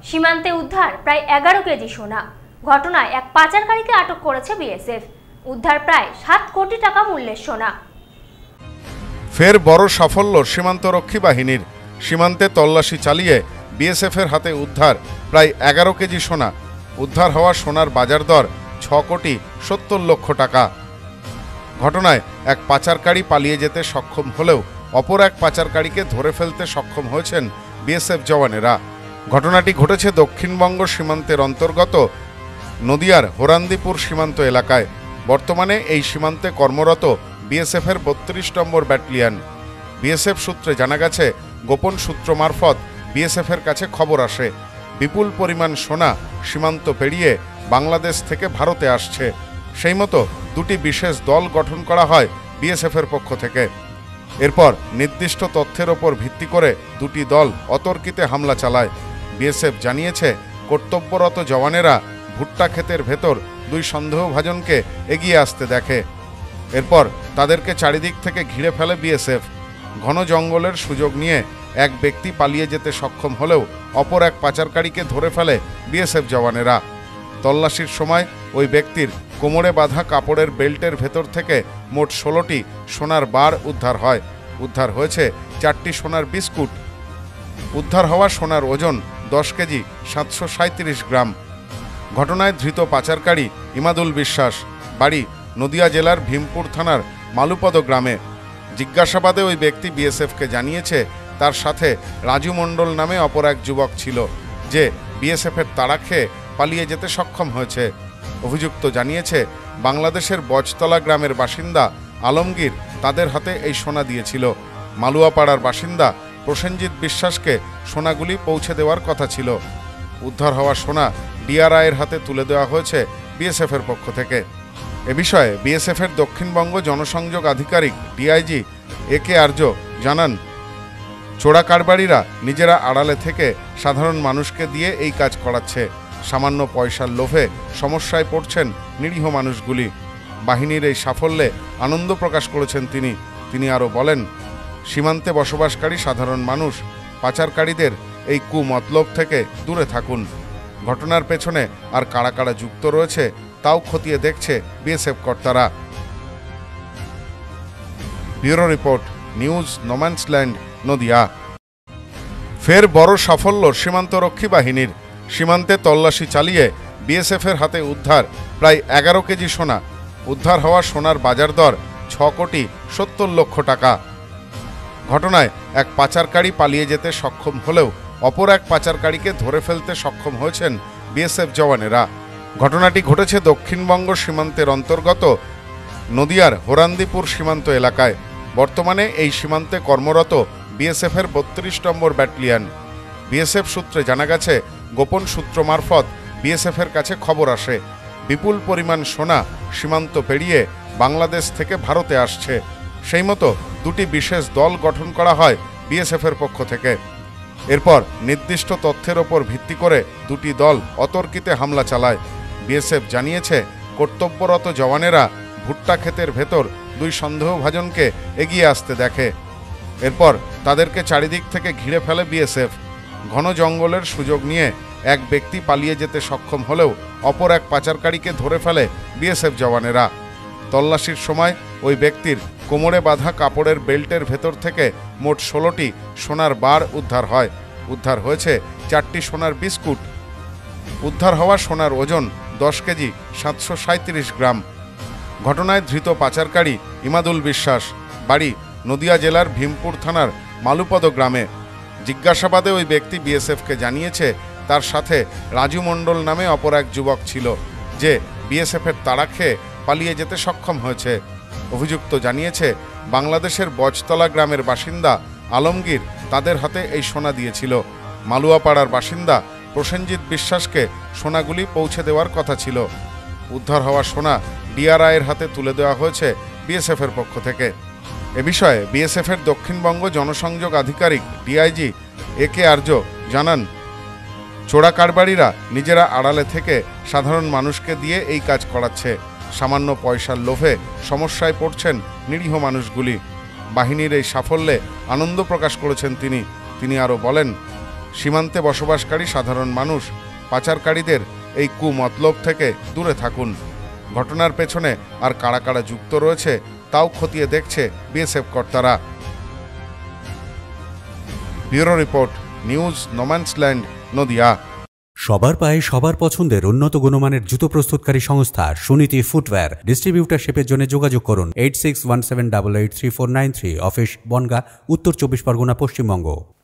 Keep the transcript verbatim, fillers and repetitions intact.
সীমান্তে উদ্ধার প্রায় এগারো কেজি সোনা। ঘটনায় এক পাচারকারীকে আটক করেছে বিএসএফ। উদ্ধার প্রায় সাত কোটি টাকা মূল্যের সোনা। ফের বড় সাফল্য সীমান্তরক্ষী বাহিনীর। সীমান্তে তল্লাশি চালিয়ে বিএসএফের হাতে উদ্ধার প্রায় এগারো কেজি সোনা। উদ্ধার হওয়া সোনার বাজার দর ছ কোটি সত্তর লক্ষ টাকা। ঘটনায় এক পাচারকারী পালিয়ে যেতে সক্ষম হলেও অপর এক পাচারকারীকে ধরে ফেলতে সক্ষম হয়েছেন বিএসএফ জওয়ানেরা। ঘটনাটি ঘটেছে দক্ষিণবঙ্গ সীমান্তের অন্তর্গত নদিয়ার হরান্দিপুর সীমান্ত এলাকায়। বর্তমানে এই সীমান্তে কর্মরত বিএসএফের বত্রিশ নম্বর ব্যাটালিয়ন। বিএসএফ সূত্রে জানা গেছে, গোপন সূত্র মারফত বিএসএফের কাছে খবর আসে বিপুল পরিমাণ সোনা সীমান্ত পেরিয়ে বাংলাদেশ থেকে ভারতে আসছে। সেই মতো দুটি বিশেষ দল গঠন করা হয় বিএসএফের পক্ষ থেকে। এরপর নির্দিষ্ট তথ্যের ওপর ভিত্তি করে দুটি দল অতর্কিতে হামলা চালায়। বিএসএফ জানিয়েছে, কর্তব্যরত জওয়ানেরা ভুট্টা ক্ষেতের ভেতর দুই সন্দেহভাজনকে এগিয়ে আসতে দেখে। এরপর তাদেরকে চারিদিক থেকে ঘিরে ফেলে বিএসএফ। ঘন জঙ্গলের সুযোগ নিয়ে এক ব্যক্তি পালিয়ে যেতে সক্ষম হলেও অপর এক পাচারকারীকে ধরে ফেলে বিএসএফ জওয়ানেরা। তল্লাশির সময় ওই ব্যক্তির কোমরে বাঁধা কাপড়ের বেল্টের ভেতর থেকে মোট ষোলোটি সোনার বার উদ্ধার হয়। উদ্ধার হয়েছে চারটি সোনার বিস্কুট। উদ্ধার হওয়া সোনার ওজন দশ কেজি সাতশো সাঁত্রিশ গ্রাম। ঘটনায় ধৃত পাচারকারী ইমাদুল বিশ্বাস, বাড়ি নদিয়া জেলার ভীমপুর থানার মালুপদ গ্রামে। জিজ্ঞাসাবাদে ওই ব্যক্তি বিএসএফকে জানিয়েছে, তার সাথে রাজু মণ্ডল নামে অপর এক যুবক ছিল, যে বিএসএফের তাড়া খেয়ে পালিয়ে যেতে সক্ষম হয়েছে। অভিযুক্ত জানিয়েছে, বাংলাদেশের বজতলা গ্রামের বাসিন্দা আলমগীর তাদের হাতে এই সোনা দিয়েছিল। মালুয়াপাড়ার বাসিন্দা প্রসেনজিৎ বিশ্বাসকে সোনাগুলি পৌঁছে দেওয়ার কথা ছিল। উদ্ধার হওয়া সোনা ডিআরআইয়ের হাতে তুলে দেওয়া হয়েছে বিএসএফের পক্ষ থেকে। এ বিষয়ে বিএসএফের দক্ষিণবঙ্গ জনসংযোগ আধিকারিক ডিআইজি এ কে আর্য জানান, চোরা কারবারিরা নিজেরা আড়ালে থেকে সাধারণ মানুষকে দিয়ে এই কাজ করাচ্ছে। সামান্য পয়সার লোভে সমস্যায় পড়ছেন নিরীহ মানুষগুলি। বাহিনীর এই সাফল্যে আনন্দ প্রকাশ করেছেন তিনি। তিনি আরও বলেন, সীমান্তে বসবাসকারী সাধারণ মানুষ পাচারকারীদের এই কুমতলব থেকে দূরে থাকুন। ঘটনার পেছনে আর কারা কারা যুক্ত রয়েছে তাও খতিয়ে দেখছে বিএসএফ কর্তারা। Bureau report, news no man's land, Nadia. ফের বড় সাফল্য সীমান্তরক্ষী বাহিনীর। সীমান্তে তল্লাশি চালিয়ে বিএসএফের হাতে উদ্ধার প্রায় এগারো কেজি সোনা। উদ্ধার হওয়া সোনার বাজার দর ছ কোটি সত্তর লক্ষ টাকা। ঘটনায় এক পাচারকারী পালিয়ে যেতে সক্ষম হলেও অপর এক পাচারকারীকে ধরে ফেলতে সক্ষম হয়েছেন বিএসএফ জওয়ানেরা। ঘটনাটি ঘটেছে দক্ষিণবঙ্গ সীমান্তের অন্তর্গত নদিয়ার হরান্দিপুর সীমান্ত এলাকায়। বর্তমানে এই সীমান্তে কর্মরত বিএসএফের বত্রিশ নম্বর ব্যাটালিয়ন। বিএসএফ সূত্রে জানা গেছে, গোপন সূত্র মারফত বিএসএফের কাছে খবর আসে বিপুল পরিমাণ সোনা সীমান্ত পেরিয়ে বাংলাদেশ থেকে ভারতে আসছে। সেই মতো দুটি বিশেষ দল গঠন করা হয় বিএসএফের পক্ষ থেকে। এরপর নির্দিষ্ট তথ্যের ওপর ভিত্তি করে দুটি দল অতর্কিতে হামলা চালায়। বিএসএফ জানিয়েছে, কর্তব্যরত জওয়ানেরা ভুট্টা ক্ষেতের ভেতর দুই সন্দেহভাজনকে এগিয়ে আসতে দেখে। এরপর তাদেরকে চারিদিক থেকে ঘিরে ফেলে বিএসএফ। ঘন জঙ্গলের সুযোগ নিয়ে এক ব্যক্তি পালিয়ে যেতে সক্ষম হলেও অপর এক পাচারকারীকে ধরে ফেলে বিএসএফ জওয়ানেরা। তল্লাশির সময় ওই ব্যক্তির কোমরে বাঁধা কাপড়ের বেল্টের ভেতর থেকে মোট ষোলোটি সোনার বার উদ্ধার হয়। উদ্ধার হয়েছে চারটি সোনার বিস্কুট। উদ্ধার হওয়া সোনার ওজন দশ কেজি সাতশো সাঁত্রিশ গ্রাম। ঘটনায় ধৃত পাচারকারী ইমাদুল বিশ্বাস, বাড়ি নদিয়া জেলার ভীমপুর থানার মালুপদ গ্রামে। জিজ্ঞাসাবাদে ওই ব্যক্তি বিএসএফকে জানিয়েছে, তার সাথে রাজু মণ্ডল নামে অপর এক যুবক ছিল, যে বিএসএফের তাড়া খেয়ে পালিয়ে যেতে সক্ষম হয়েছে। অভিযুক্ত জানিয়েছে, বাংলাদেশের বজতলা গ্রামের বাসিন্দা আলমগীর তাদের হাতে এই সোনা দিয়েছিল। মালুয়াপাড়ার বাসিন্দা প্রসেনজিৎ বিশ্বাসকে সোনাগুলি পৌঁছে দেওয়ার কথা ছিল। উদ্ধার হওয়া সোনা ডিআরআইয়ের হাতে তুলে দেওয়া হয়েছে বিএসএফের পক্ষ থেকে। এ বিষয়ে বিএসএফের দক্ষিণবঙ্গ জনসংযোগ আধিকারিক ডিআইজি এ কে আর্য জানান, চোরা কারবারিরা নিজেরা আড়ালে থেকে সাধারণ মানুষকে দিয়ে এই কাজ করাচ্ছে। সামান্য পয়সার লোভে সমস্যায় পড়ছেন নিরীহ মানুষগুলি। বাহিনীর এই সাফল্যে আনন্দ প্রকাশ করেছেন তিনি। তিনি আরও বলেন, সীমান্তে বসবাসকারী সাধারণ মানুষ পাচারকারীদের এই কুমতলব থেকে দূরে থাকুন। ঘটনার পেছনে আর কারা কারা যুক্ত রয়েছে তাও খতিয়ে দেখছে বিএসএফ কর্তারা। Bureau report, news no man's land, Nadia. সবার পায়ে সবার পছন্দের উন্নত গুণমানের জুতো প্রস্তুতকারী সংস্থা সুনীতি ফুটওয়্যার। ডিস্ট্রিবিউটারশিপের জন্য যোগাযোগ করুন eight six one seven double eight three four nine three. Office Bongaon, উত্তর চব্বিশ পরগনা, পশ্চিমবঙ্গ।